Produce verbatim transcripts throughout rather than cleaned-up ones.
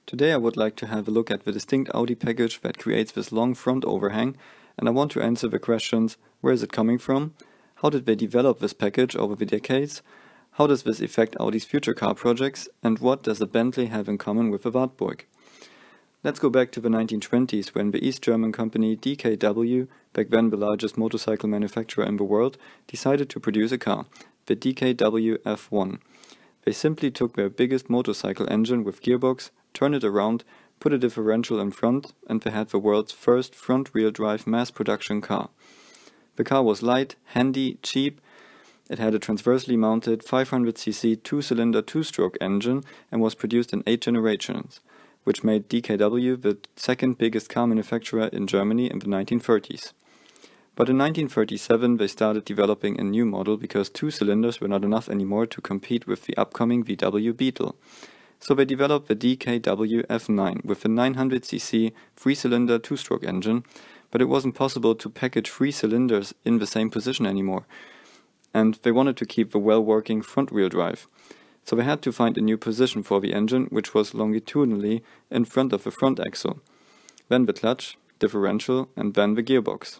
Today I would like to have a look at the distinct Audi package that creates this long front overhang, and I want to answer the questions: where is it coming from? How did they develop this package over the decades? How does this affect Audi's future car projects? And what does the Bentley have in common with the Wartburg? Let's go back to the nineteen twenties, when the East German company D K W, back then the largest motorcycle manufacturer in the world, decided to produce a car, the D K W F one. They simply took their biggest motorcycle engine with gearbox, turned it around, put a differential in front, and they had the world's first front-wheel drive mass-production car. The car was light, handy, cheap. It had a transversely mounted five hundred c c two-cylinder two-stroke engine and was produced in eight generations, which made D K W the second biggest car manufacturer in Germany in the nineteen thirties. But in nineteen thirty-seven they started developing a new model because two cylinders were not enough anymore to compete with the upcoming V W Beetle. So they developed the D K W F nine with a nine hundred c c three-cylinder two-stroke engine, but it wasn't possible to package three cylinders in the same position anymore. And they wanted to keep the well-working front-wheel drive. So they had to find a new position for the engine, which was longitudinally in front of the front axle, then the clutch, differential, and then the gearbox.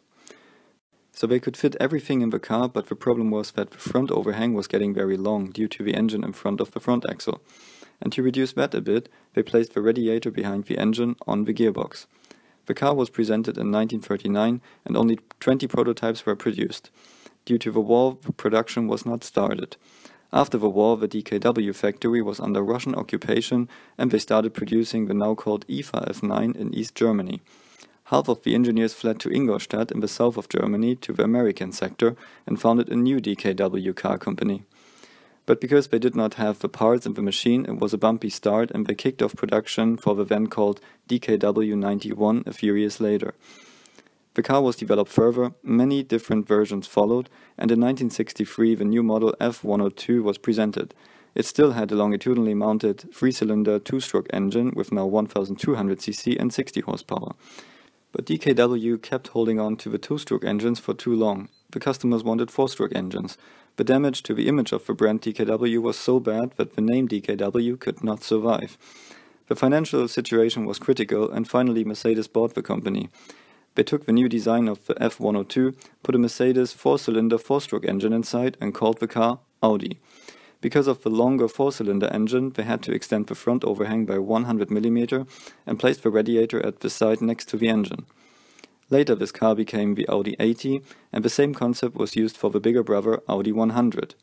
So they could fit everything in the car, but the problem was that the front overhang was getting very long due to the engine in front of the front axle. And to reduce that a bit, they placed the radiator behind the engine on the gearbox. The car was presented in nineteen thirty-nine and only twenty prototypes were produced. Due to the war, the production was not started. After the war, the D K W factory was under Russian occupation and they started producing the now called I F A F nine in East Germany. Half of the engineers fled to Ingolstadt in the south of Germany to the American sector and founded a new D K W car company. But because they did not have the parts in the machine, it was a bumpy start and they kicked off production for the then called D K W ninety-one a few years later. The car was developed further, many different versions followed, and in nineteen sixty-three the new model F one oh two was presented. It still had a longitudinally mounted three-cylinder two-stroke engine with now one thousand two hundred c c and sixty horsepower. But D K W kept holding on to the two-stroke engines for too long. The customers wanted four-stroke engines. The damage to the image of the brand D K W was so bad that the name D K W could not survive. The financial situation was critical and finally Mercedes bought the company. They took the new design of the F one oh two, put a Mercedes four-cylinder four-stroke engine inside and called the car Audi. Because of the longer four-cylinder engine, they had to extend the front overhang by one hundred millimeters and placed the radiator at the side next to the engine. Later this car became the Audi eighty, and the same concept was used for the bigger brother Audi one hundred.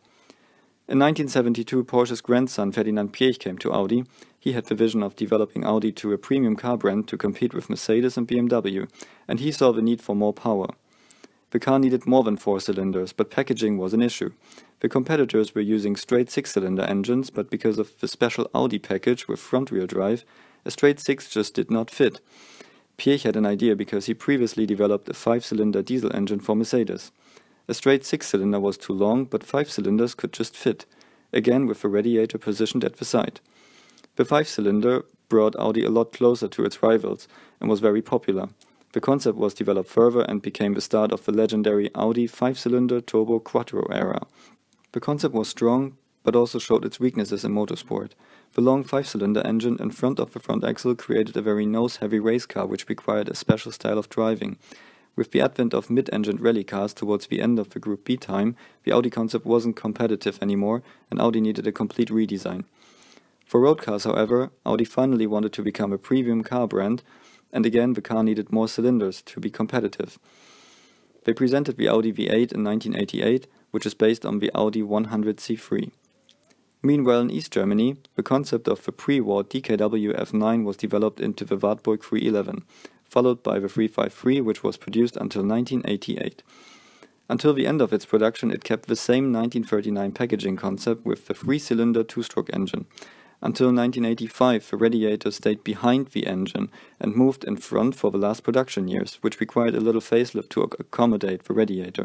In nineteen seventy-two, Porsche's grandson Ferdinand Piëch came to Audi. He had the vision of developing Audi to a premium car brand to compete with Mercedes and B M W, and he saw the need for more power. The car needed more than four cylinders, but packaging was an issue. The competitors were using straight six-cylinder engines, but because of the special Audi package with front-wheel drive, a straight six just did not fit. Piëch had an idea because he previously developed a five-cylinder diesel engine for Mercedes. A straight six-cylinder was too long, but five cylinders could just fit, again with the radiator positioned at the side. The five-cylinder brought Audi a lot closer to its rivals and was very popular. The concept was developed further and became the start of the legendary Audi five-cylinder turbo quattro era. The concept was strong, but also showed its weaknesses in motorsport. The long five-cylinder engine in front of the front axle created a very nose-heavy race car which required a special style of driving. With the advent of mid-engined rally cars towards the end of the Group B time, the Audi concept wasn't competitive anymore and Audi needed a complete redesign. For road cars, however, Audi finally wanted to become a premium car brand, and again the car needed more cylinders to be competitive. They presented the Audi V eight in nineteen eighty-eight, which is based on the Audi one hundred C three. Meanwhile in East Germany, the concept of the pre-war D K W F nine was developed into the Wartburg three eleven, followed by the three fifty-three, which was produced until nineteen eighty-eight. Until the end of its production it kept the same nineteen thirty-nine packaging concept with the three-cylinder two-stroke engine. Until nineteen eighty-five the radiator stayed behind the engine and moved in front for the last production years, which required a little facelift to accommodate the radiator.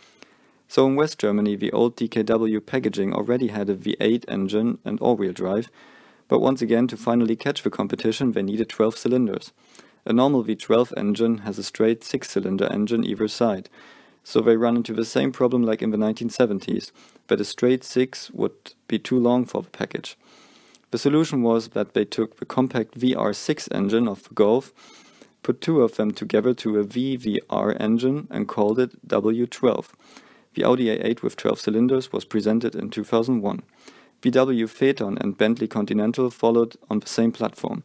So in West Germany the old D K W packaging already had a V eight engine and all-wheel drive, but once again to finally catch the competition they needed twelve cylinders. A normal V twelve engine has a straight six-cylinder engine either side, so they run into the same problem like in the nineteen seventies, that a straight six would be too long for the package. The solution was that they took the compact V R six engine of the Golf, put two of them together to a V V R engine and called it W twelve. The Audi A eight with twelve cylinders was presented in two thousand one. V W Phaeton and Bentley Continental followed on the same platform.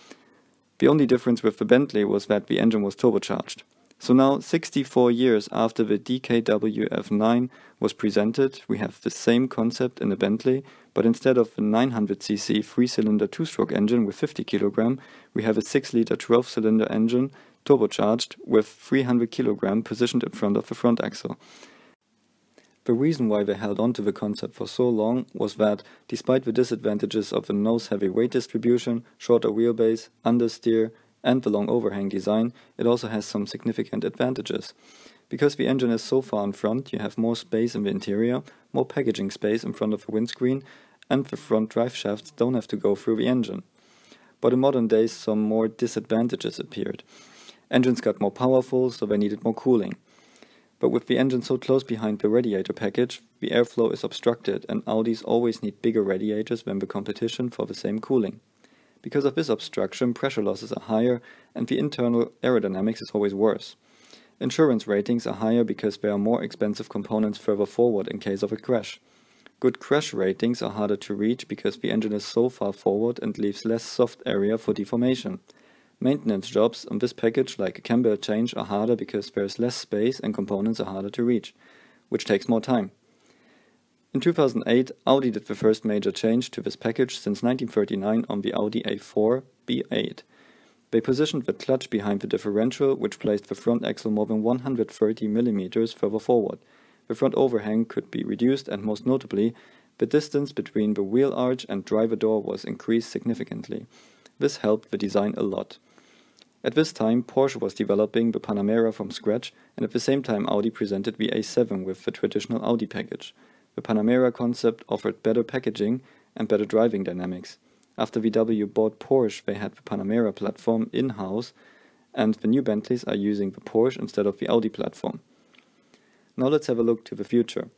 The only difference with the Bentley was that the engine was turbocharged. So now, sixty-four years after the D K W F nine was presented, we have the same concept in the Bentley, but instead of a nine hundred c c three-cylinder two-stroke engine with fifty kilograms, we have a six liter twelve-cylinder engine turbocharged with three hundred kilograms positioned in front of the front axle. The reason why they held on to the concept for so long was that, despite the disadvantages of the nose-heavy weight distribution, shorter wheelbase, understeer, and the long overhang design, it also has some significant advantages. Because the engine is so far in front, you have more space in the interior, more packaging space in front of the windscreen, and the front drive shafts don't have to go through the engine. But in modern days, some more disadvantages appeared. Engines got more powerful, so they needed more cooling. But with the engine so close behind the radiator package, the airflow is obstructed, and Audis always need bigger radiators than the competition for the same cooling. Because of this obstruction, pressure losses are higher, and the internal aerodynamics is always worse. Insurance ratings are higher because there are more expensive components further forward in case of a crash. Good crash ratings are harder to reach because the engine is so far forward and leaves less soft area for deformation. Maintenance jobs on this package, like a camber change, are harder because there is less space and components are harder to reach, which takes more time. In two thousand eight, Audi did the first major change to this package since nineteen thirty-nine on the Audi A four B eight. They positioned the clutch behind the differential, which placed the front axle more than one hundred thirty millimeters further forward. The front overhang could be reduced, and most notably, the distance between the wheel arch and driver door was increased significantly. This helped the design a lot. At this time, Porsche was developing the Panamera from scratch, and at the same time Audi presented the A seven with the traditional Audi package. The Panamera concept offered better packaging and better driving dynamics. After V W bought Porsche, they had the Panamera platform in-house, and the new Bentleys are using the Porsche instead of the Audi platform. Now let's have a look to the future.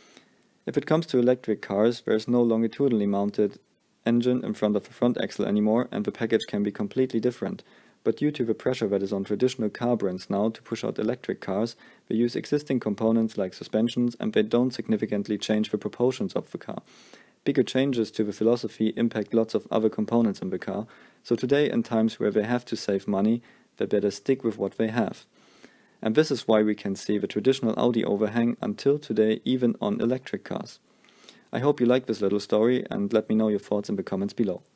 If it comes to electric cars, there is no longitudinally mounted engine in front of the front axle anymore, and the package can be completely different. But due to the pressure that is on traditional car brands now to push out electric cars, they use existing components like suspensions, and they don't significantly change the proportions of the car. Bigger changes to the philosophy impact lots of other components in the car, so today, in times where they have to save money, they better stick with what they have. And this is why we can see the traditional Audi overhang until today even on electric cars. I hope you like this little story, and let me know your thoughts in the comments below.